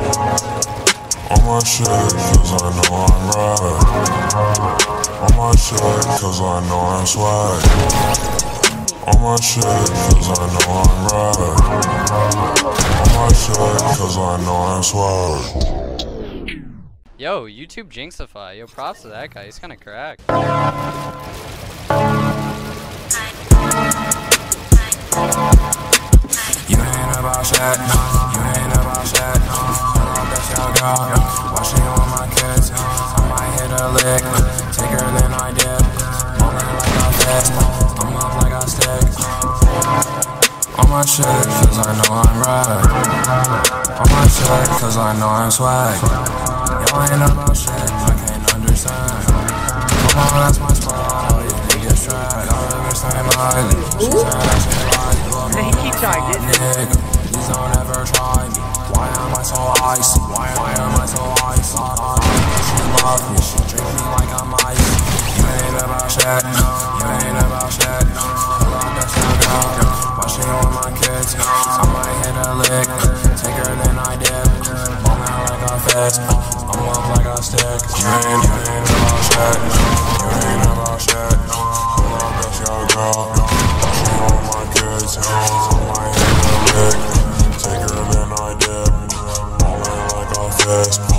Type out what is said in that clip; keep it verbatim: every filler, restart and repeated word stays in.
On my shit, cause I know I'm right. On my shit, cause I know I'm swag. On my shit, cause I know I'm right. On my shit, cause I know I'm swag. Yo, YouTube Jinxify. Yo, props to that guy. He's kinda cracked. You ain't about shit, you ain't about shit. That's your girl, watching on my kids. I might hit a lick, take her then I dip. Moment like a fist, I'm up like a stick. On my shit, cause I know I'm right. On my shit, cause I know I'm swag. Y'all ain't about shit, I can't understand. Come on, that's my spot, all you niggas track. I understand lightly, she said I should lie. He keeps trying to get Nigga, please don't ever try me. Why am I so icy? Why, why am I so icy? She love me, she treat me like I'm icy. You ain't about shit, you ain't about shit. Pull up that sugar, watching on my kids. I might hit a lick, take her then I dip. Ball out like a fist, I'm up like a stick. You ain't, you ain't about shit, you ain't about shit. Pull up that sugar, watching on my kids. I might hit a lick, take her then I dip. Ball out like a fist.